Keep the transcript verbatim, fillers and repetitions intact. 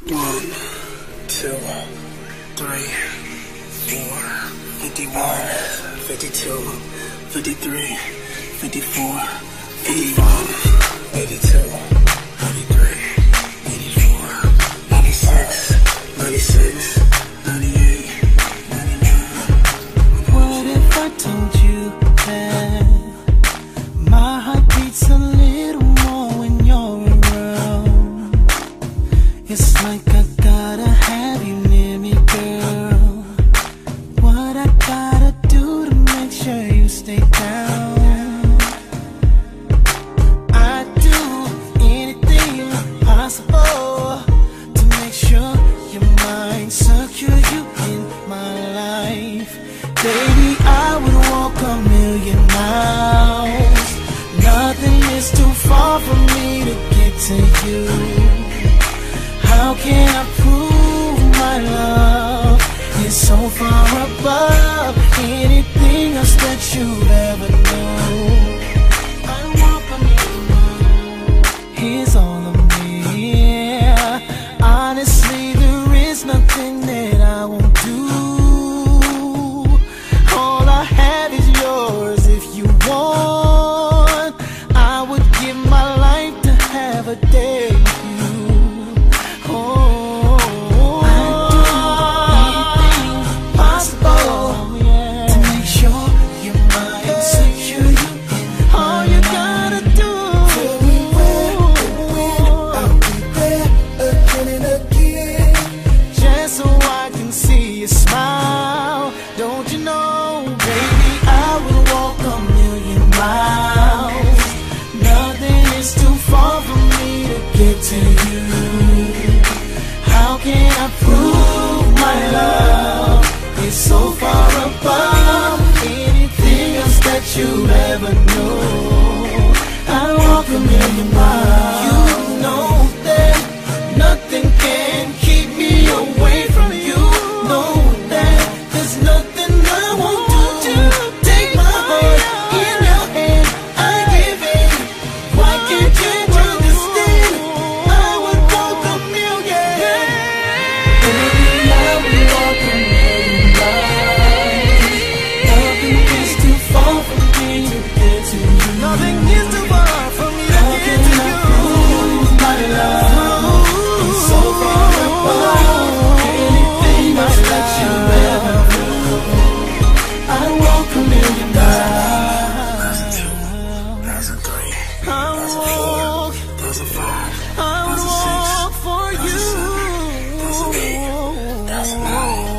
One, two, three, four, fifty-one, fifty-two, fifty-three, fifty-four, fifty-five, eighty-two, ninety-three, eighty-four, ninety-six, ninety-six, ninety-eight, ninety-nine. What if I told you that my heart beats a little more when you're around? It's like I gotta have you near me, girl. What I gotta do to make sure you stay down? I'd do anything possible to make sure you're mine, secure you in my life. Baby, I would walk a million miles. Nothing is too far for me to get to you. How can I prove my love is so far above anything else that you've ever known? I walk a million miles. Here's all of me. Honestly, there is nothing that I won't do. All I have is yours. If you want, I would give my life to have a day with you. Oh, I'd do anything possible to make sure you're mine, secure you in all you gotta do. Tell me where and when I'll be there again and again, Just so I can see you smile. Don't you know, baby, I would walk a million miles. Nothing is too far for me to get to you. How can I prove my love is so far above anything else that you ever knew? I walk a million miles. You know that nothing can keep me away from you. Know that there's nothing I won't do. Take my heart in your hand, I give in. Why can't you understand? I would walk a million. Baby, I would walk a million miles. Nothing is too far from me to get to you. Nothing is too far from me to get to you. Prove my love is so far above anything else that you ever knew. I walk a million miles. thousand two, thousand three, I thousand four, walk, thousand five, I thousand six, walk for you. thousand seven, thousand eight, thousand nine.